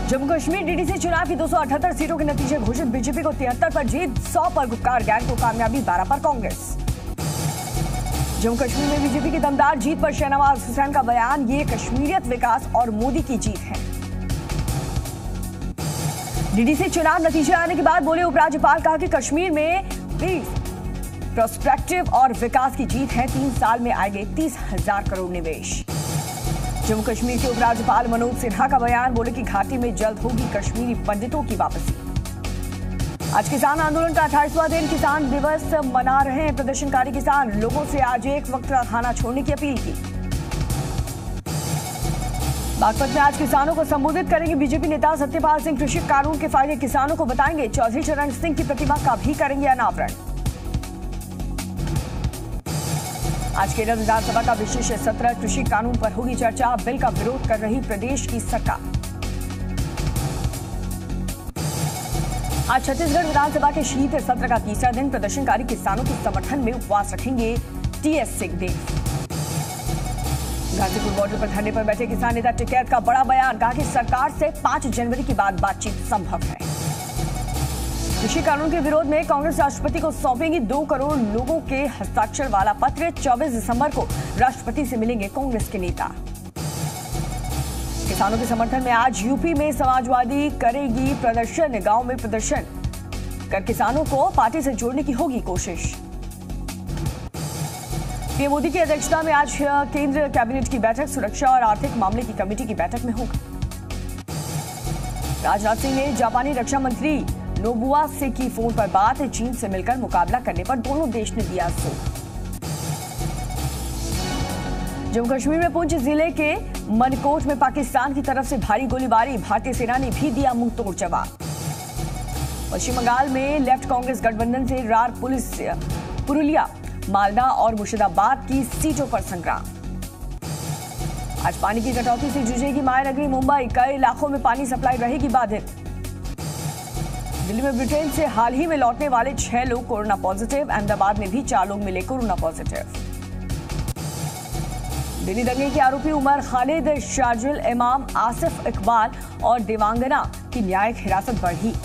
Jammu Kashmir DDC चुनाव की 278 सीटों के नतीजे घोषित। बीजेपी को 73 पर जीत, 100 पर गुपकार गैंग को कामयाबी, 12 पर कांग्रेस। जम्मू कश्मीर में बीजेपी की दमदार जीत पर शहनवाज हुसैन का बयान, ये कश्मीरियत, विकास और मोदी की जीत है। डीडीसी चुनाव नतीजे आने के बाद बोले उपराज्यपाल, कहा कि कश्मीर में पीस, प्रोस्पेक्टिव और विकास की जीत है। 3 साल में आएंगे 30,000 करोड़ निवेश। जम्मू कश्मीर के उपराज्यपाल मनोज सिन्हा का बयान, बोले कि घाटी में जल्द होगी कश्मीरी पंडितों की वापसी। आज किसान आंदोलन का 28वां दिन, किसान दिवस मना रहे हैं प्रदर्शनकारी किसान। लोगों से आज एक वक्त का खाना छोड़ने की अपील की। बागपत में आज किसानों को संबोधित करेंगे बीजेपी नेता सत्यपाल सिंह। कृषि कानून के फायदे किसानों को बताएंगे। चौधरी चरण सिंह की प्रतिमा का भी करेंगे अनावरण। आज केरल विधानसभा का विशेष सत्र, कृषि कानून पर होगी चर्चा। बिल का विरोध कर रही प्रदेश की सरकार। आज छत्तीसगढ़ विधानसभा के शीत सत्र का तीसरा दिन, प्रदर्शनकारी किसानों के समर्थन में उपवास रखेंगे टीएस सिंहदेव। गाजीपुर बॉर्डर पर धरने पर बैठे किसान नेता टिकैत का बड़ा बयान, कहा कि सरकार से 5 जनवरी के बाद बातचीत संभव है। कृषि कानून के विरोध में कांग्रेस राष्ट्रपति को सौंपेगी 2 करोड़ लोगों के हस्ताक्षर वाला पत्र। 24 दिसंबर को राष्ट्रपति से मिलेंगे कांग्रेस के नेता। किसानों के समर्थन में आज यूपी में समाजवादी करेगी प्रदर्शन। गांव में प्रदर्शन कर किसानों को पार्टी से जोड़ने की होगी कोशिश। पीएम मोदी की अध्यक्षता में आज केंद्रीय कैबिनेट की बैठक, सुरक्षा और आर्थिक मामले की कमेटी की बैठक में होगा। राजनाथ सिंह ने जापानी रक्षा मंत्री नोबुआ से की फोन पर बात। चीन से मिलकर मुकाबला करने पर दोनों देश ने दिया जोर। जम्मू कश्मीर में पुंछ जिले के मनकोट में पाकिस्तान की तरफ से भारी गोलीबारी, भारतीय सेना ने भी दिया मुंहतोड़ जवाब। पश्चिम बंगाल में लेफ्ट कांग्रेस गठबंधन से रार पुलिस पुरुलिया, मालदा और मुर्शिदाबाद की सीटों पर संग्राम। आज पानी की कटौती से जूझेगी मायानगरी मुंबई, कई इलाकों में पानी सप्लाई रहेगी बाधित। दिल्ली में ब्रिटेन से हाल ही में लौटने वाले 6 लोग कोरोना पॉजिटिव। अहमदाबाद में भी 4 लोग मिले कोरोना पॉजिटिव। दिल्ली दंगे के आरोपी उमर खालिद, शार्जिल इमाम, आसिफ इकबाल और देवांगना की न्यायिक हिरासत बढ़ी।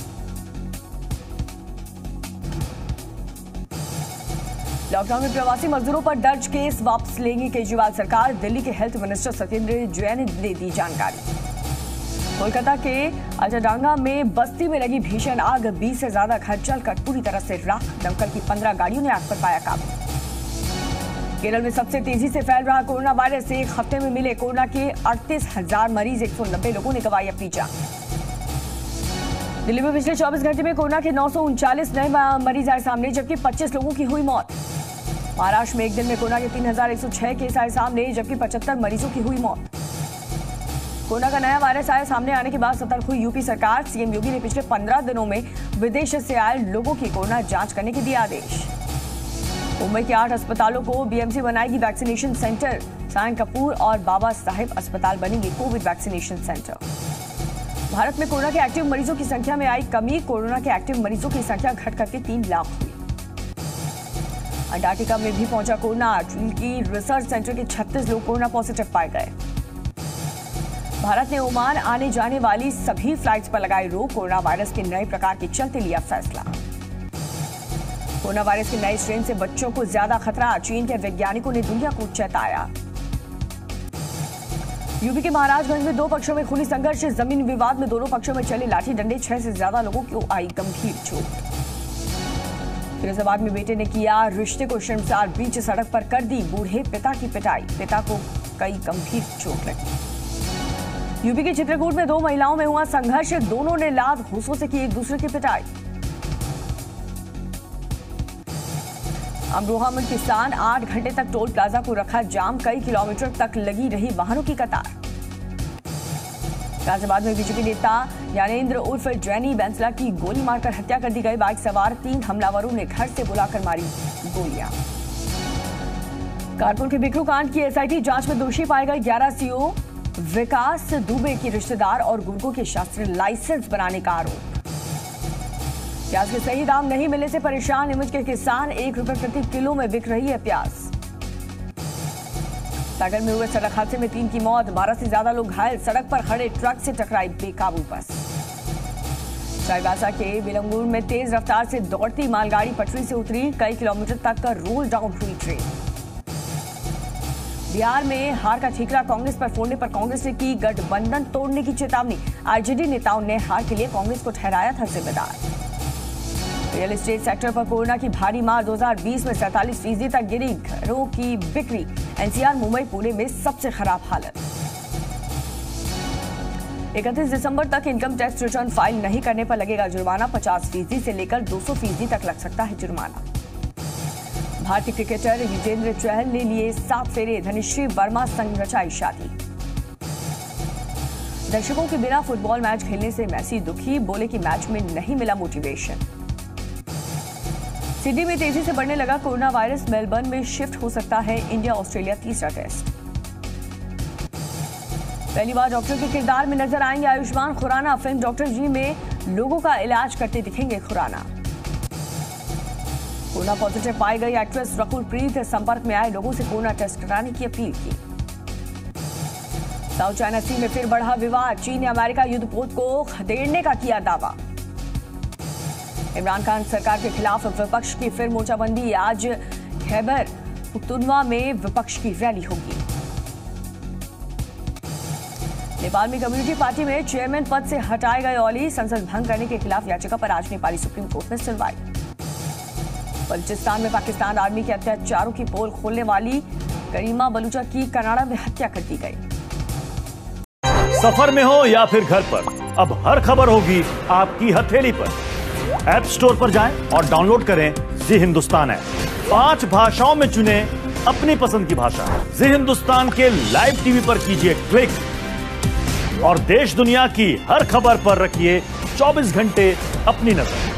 लॉकडाउन में प्रवासी मजदूरों पर दर्ज केस वापस लेंगी केजरीवाल सरकार। दिल्ली के हेल्थ मिनिस्टर सत्येंद्र जैन ने दी जानकारी। कोलकाता के अजाडांगा में बस्ती में लगी भीषण आग, 20 से ज्यादा घर जलकर पूरी तरह से राख। दमकल की 15 गाड़ियों ने आग पर पाया काबू। केरल में सबसे तेजी से फैल रहा कोरोना वायरस, एक हफ्ते में मिले कोरोना के 38,000 मरीज, 190 लोगों ने गंवाई अपनी जान। दिल्ली में पिछले 24 घंटे में कोरोना के 939 नए मरीज आए सामने, जबकि 25 लोगों की हुई मौत। महाराष्ट्र में एक दिन में कोरोना के 3,106 केस आए सामने, जबकि 75 मरीजों की हुई मौत। कोरोना का नया वायरस आया सामने आने के बाद सतर्क हुई यूपी सरकार। सीएम योगी ने पिछले 15 दिनों में विदेश से आए लोगों की कोरोना जांच करने के दिए आदेश। मुंबई के 8 अस्पतालों को बीएमसी बनाएगी वैक्सीनेशन सेंटर। सायन कपूर और बाबा साहेब अस्पताल बनेंगे कोविड वैक्सीनेशन सेंटर। भारत में कोरोना के एक्टिव मरीजों की संख्या में आई कमी, कोरोना के एक्टिव मरीजों की संख्या घटकर के 3 लाख हुई। अंटार्कटिका में भी पहुंचा कोरोना, की रिसर्च सेंटर के 36 लोग कोरोना पॉजिटिव पाए गए। भारत ने ओमान आने जाने वाली सभी फ्लाइट्स पर लगाई रोक, कोरोना वायरस के नए प्रकार के चलते लिया फैसला। कोरोना वायरस के नए स्ट्रेन से बच्चों को ज्यादा खतरा, चीन के वैज्ञानिकों ने दुनिया को चेताया। यूपी के महाराजगंज में 2 पक्षों में खूनी संघर्ष, जमीन विवाद में दोनों पक्षों में चले लाठी डंडे, 6 से ज्यादा लोगों को आई गंभीर चोट। फिरोजाबाद में बेटे ने किया रिश्ते को शर्मसार, बीच सड़क पर कर दी बूढ़े पिता की पिटाई, पिता को कई गंभीर चोट लगी। यूपी के चित्रकूट में 2 महिलाओं में हुआ संघर्ष, दोनों ने लात घूंसों से की एक दूसरे की पिटाई। अमरोहा में किसान 8 घंटे तक टोल प्लाजा को रखा जाम, कई किलोमीटर तक लगी रही वाहनों की कतार। गाजियाबाद में बीजेपी नेता ज्ञानेंद्र उर्फ जैनी बैंसला की गोली मारकर हत्या कर दी गई। बाइक सवार 3 हमलावरों ने घर से बुलाकर मारी गोलियां। कानपुर के बिकरू कांड की एसआईटी जांच में दोषी पाए गए 11 सीओ, विकास दुबे के रिश्तेदार और गुर्गों के शास्त्रीय लाइसेंस बनाने का आरोप। प्याज के सही दाम नहीं मिलने से परेशान नीमच के किसान, 1 रुपए प्रति किलो में बिक रही है प्याज। सागर में हुए सड़क हादसे में 3 की मौत, 12 से ज्यादा लोग घायल। सड़क पर खड़े ट्रक से टकराई बेकाबू बस। चाईबासा के बिलंगुर में तेज रफ्तार से दौड़ती मालगाड़ी पटरी से उतरी, कई किलोमीटर तक का रोल डाउन हुई ट्रेन। बिहार में हार का ठीकरा कांग्रेस पर फोड़ने पर कांग्रेस ने की गठबंधन तोड़ने की चेतावनी। आरजेडी नेताओं ने हार के लिए कांग्रेस को ठहराया था जिम्मेदार। रियल एस्टेट सेक्टर पर कोरोना की भारी मार, 2020 में 47% तक गिरी घरों की बिक्री। एनसीआर, मुंबई, पुणे में सबसे खराब हालत। 31 दिसंबर तक इनकम टैक्स रिटर्न फाइल नहीं करने पर लगेगा जुर्माना। 50% से लेकर 200% तक लग सकता है जुर्माना। भारतीय क्रिकेटर युजवेंद्र चहल ने लिए 7 फेरे, धनश्री वर्मा संग रचाई शादी। दर्शकों के बिना फुटबॉल मैच खेलने से मैसी दुखी, बोले कि मैच में नहीं मिला मोटिवेशन। सिडनी में तेजी से बढ़ने लगा कोरोना वायरस, मेलबर्न में शिफ्ट हो सकता है इंडिया ऑस्ट्रेलिया तीसरा टेस्ट। पहली बार डॉक्टर के किरदार में नजर आएंगे Ayushmann Khurrana. Film doctor G में लोगों का इलाज करते दिखेंगे खुराना। कोरोना पॉजिटिव पाई गई एक्ट्रेस रकुल प्रीत संपर्क में आए लोगों से कोरोना टेस्ट कराने की अपील की। साउथ चाइना सी में फिर बढ़ा विवाद, चीन ने अमेरिका युद्धपोत को खदेड़ने का किया दावा। इमरान खान सरकार के खिलाफ विपक्ष की फिर मोर्चाबंदी, आज खैबर पख्तूनख्वा में विपक्ष की रैली होगी। नेपाल में कम्युनिटी पार्टी में चेयरमैन पद से हटाए गए ओली, संसद भंग करने के खिलाफ याचिका पर आज नेपाली सुप्रीम कोर्ट में सुनवाई। बलूचिस्तान में पाकिस्तान आर्मी के अत्याचारों की पोल खोलने वाली करीमा बलूचा की कनाडा में हत्या कर दी गई। सफर में हो या फिर घर पर, अब हर खबर होगी आपकी हथेली पर। ऐप स्टोर पर जाएं और डाउनलोड करें जी हिंदुस्तान ऐप। 5 भाषाओं में चुने अपनी पसंद की भाषा। जी हिंदुस्तान के लाइव टीवी पर कीजिए क्लिक और देश दुनिया की हर खबर पर रखिए 24 घंटे अपनी नजर।